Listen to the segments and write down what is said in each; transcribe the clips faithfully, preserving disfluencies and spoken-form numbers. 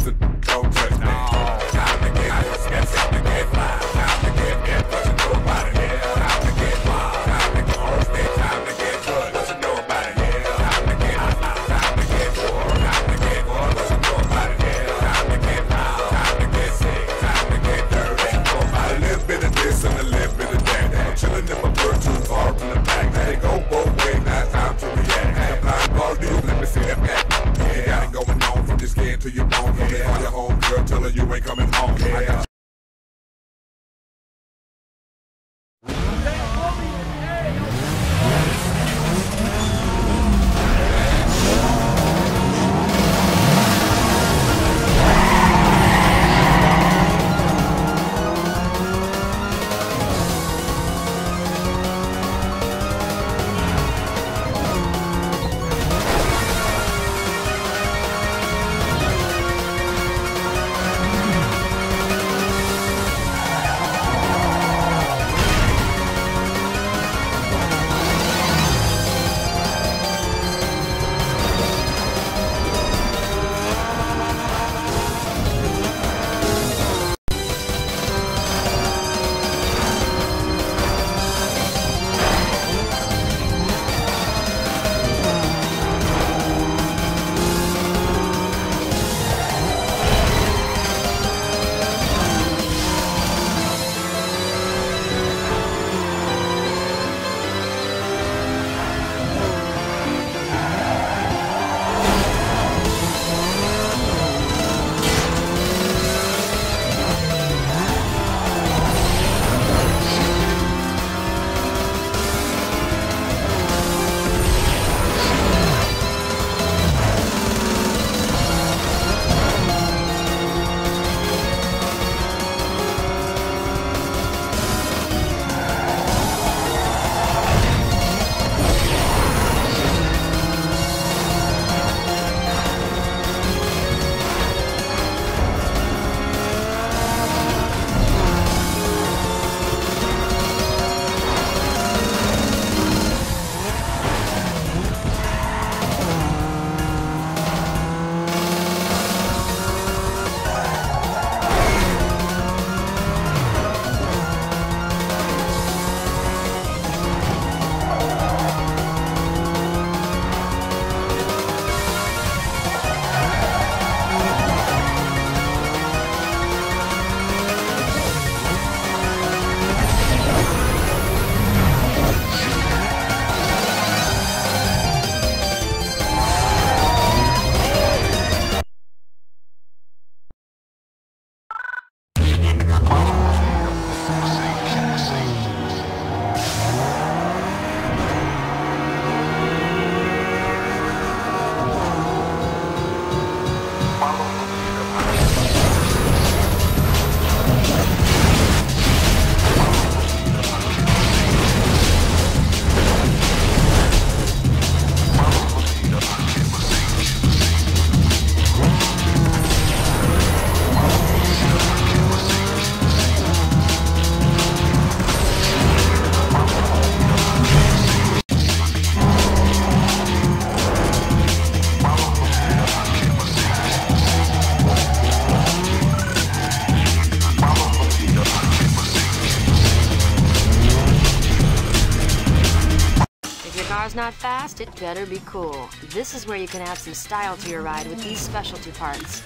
so don't touch me. Time to get high, sketch, time to get fly. Time to get get, what you know about it, yeah. Time to get wild, time to get horse, time to get good, what you know about it, yeah. Time to get hot, time to get war, time to get war, what you know about it, yeah. Time to get loud, time to get sick, time to get dirty, know about it. A little bit of this and a little bit of that. I'm chillin' in my bird too far from the back. They go both ways, now it's time to react. The blind ball deal, let me see that back. You got it going on from your skin to your bone. From there on your home girl, tell her you ain't coming home. Yeah. Not fast, it better be cool. This is where you can add some style to your ride with these specialty parts.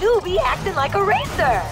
do be acting like a racer.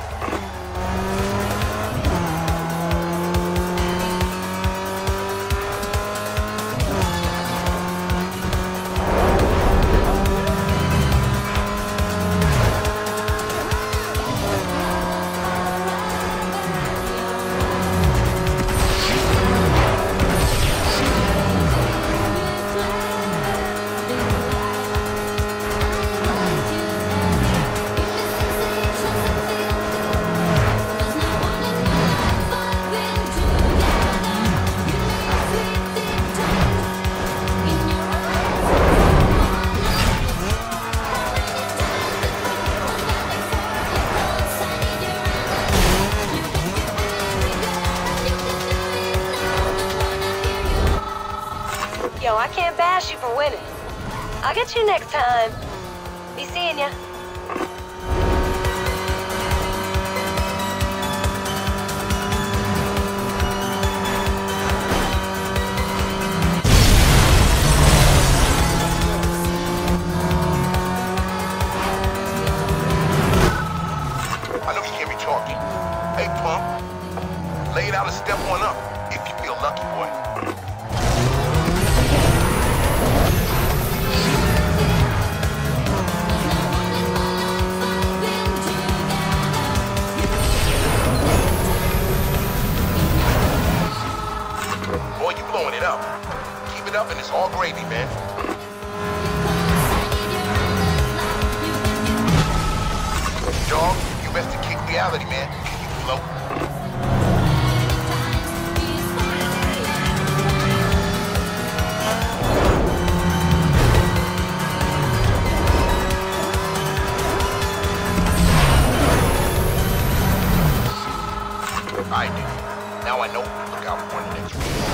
Yo, I can't bash you for winning. I'll get you next time. Be seeing ya. I know you can't be talking. Hey, punk, lay it out and step one up if you feel lucky, boy. Boy, you blowing it up. Keep it up and it's all gravy, man. Dog, you best to kick reality, man. Can you float? I do. Now I know who to look out for in the next week.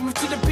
to the